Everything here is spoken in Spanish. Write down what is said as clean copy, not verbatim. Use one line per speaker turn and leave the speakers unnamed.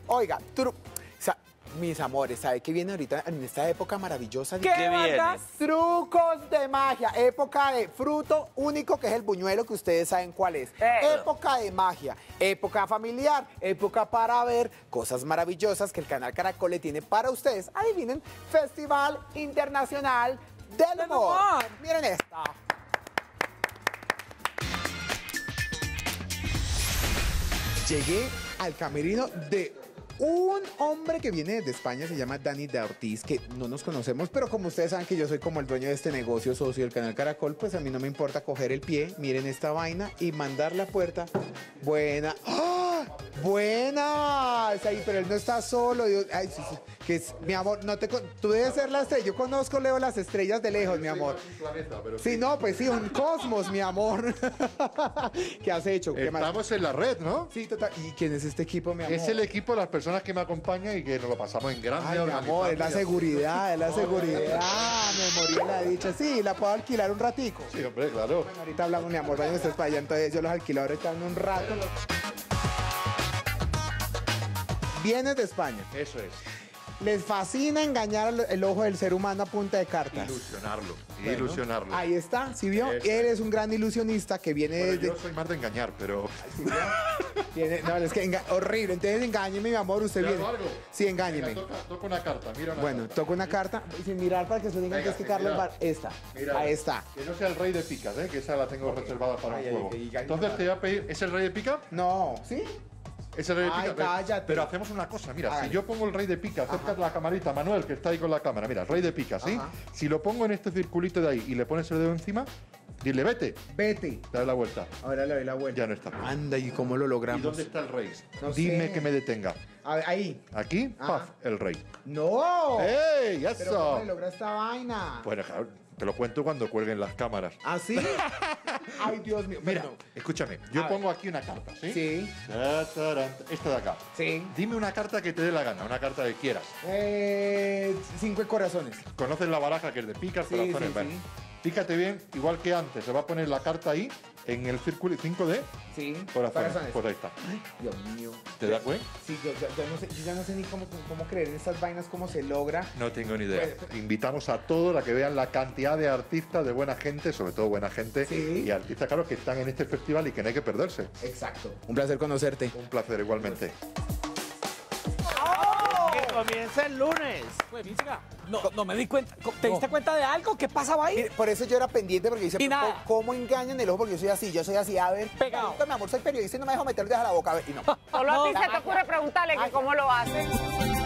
Oiga, mis amores, ¿sabe qué viene ahorita en esta época maravillosa?
¿Qué viene?
Trucos de magia, época de fruto único que es el buñuelo, que ustedes saben cuál es. Época de magia, época familiar, época para ver cosas maravillosas que el canal Caracol le tiene para ustedes. Adivinen, Festival Internacional del Humor. Miren esta. Llegué al camerino de un hombre que viene de España, se llama Dani de Ortiz, que no nos conocemos, pero como ustedes saben que yo soy como el dueño de este negocio, socio del canal Caracol, pues a mí no me importa coger el pie, miren esta vaina, y mandar la puerta. Buena. ¡Ah! ¡Buena! Es ahí, pero él no está solo. Ay, sí, sí. Que es, mi amor, no te, tú debes ser la estrella. Yo conozco, Leo, las estrellas de lejos, mi amor. Sí, no, pues sí, un cosmos, mi amor. ¿Qué has hecho? ¿Qué
Estamos
más?
en la red, ¿no?
Sí, total. ¿Y quién es este equipo, mi amor?
Es el equipo de las personas que me acompañan y que nos lo pasamos en grande.
Ay, mi amor, es la seguridad, es la seguridad. Me morí en la dicha. Sí, la puedo alquilar un ratico.
Sí, hombre, claro.
Bueno, ahorita hablamos, mi amor, vayan ustedes para allá, entonces yo los alquilo ahorita en un rato. Vienes de España.
Eso es.
Les fascina engañar el ojo del ser humano a punta de cartas.
Ilusionarlo.
Bueno,
Ilusionarlo.
Ahí está, ¿sí vio?
Eso.
Él es un gran ilusionista que viene
Bueno,
desde...
yo soy más de engañar, pero...
¿Sí vio? No, es que horrible. Entonces engáñeme, mi amor, usted
¿Te
viene.
hago algo?
Sí, engáñeme.
Venga, toca una carta, mira una
Bueno,
carta.
toco una carta sin mirar para que se digan que es que
sin
Carlos
mirar.
va... Esta.
Mira,
Ahí está.
Que no sea el rey de picas, que esa la tengo reservada para
Ay,
un juego.
ay, ay,
Entonces te voy a pedir... ¿Es el rey de pica?
No, ¿sí?
Es el rey de
Ay,
pica.
cállate.
Pero hacemos una cosa, mira,
Hágale.
si yo pongo el rey de pica, acércate la camarita, Manuel, que está ahí con la cámara, mira, rey de pica, ¿sí?
Ajá.
Si lo pongo en este circulito de ahí y le pones el dedo encima, dile, vete,
Vete.
dale la vuelta.
Ahora le doy la vuelta.
Ya no está.
Anda, ¿y cómo lo
¿Y
logramos?
dónde está el rey?
No
Dime
sé.
que me detenga.
A ver, ahí.
Aquí,
Ajá.
paf, el rey.
¡No!
¡Ey,
¿Pero cómo
eso!
le logra esta vaina?
Bueno, claro, te lo cuento cuando cuelguen las cámaras.
¿Ah, sí? Ay, Dios mío.
Mira,
Perdón.
escúchame,
A
yo
ver.
pongo aquí una carta, ¿sí?
Sí,
Esta de acá.
sí.
Dime una carta que te dé la gana, una carta que quieras.
5 de corazones.
Conoces la baraja que es de picas,
Sí,
corazones,
sí,
bueno.
sí.
Fíjate bien, igual que antes, se va a poner la carta ahí, en el círculo 5 de
Sí.
corazones. Pues ahí está.
Dios mío.
¿Te das cuenta?
Sí, yo ya no sé ni cómo creer en estas vainas, cómo se logra.
No tengo ni idea.
Pues-
Invitamos a todos a que vean la cantidad de artistas, de buena gente, sobre todo buena gente,
Sí.
y artistas, claro, que están en este festival y que no hay que perderse.
Exacto. Un placer conocerte.
Un placer igualmente.
Que comienza el lunes.
Pues, Mística, no me di cuenta. ¿Te diste cuenta de algo? ¿Qué pasaba ahí?
Mire, por eso yo era pendiente, porque dice,
Y nada.
¿cómo engañan el ojo? Porque yo soy así, a ver.
Pegado.
Mi amor, soy periodista y no me dejo meter dedos a la boca, a ver, y no.
Solo a ti se te ocurre preguntarle que cómo lo hace.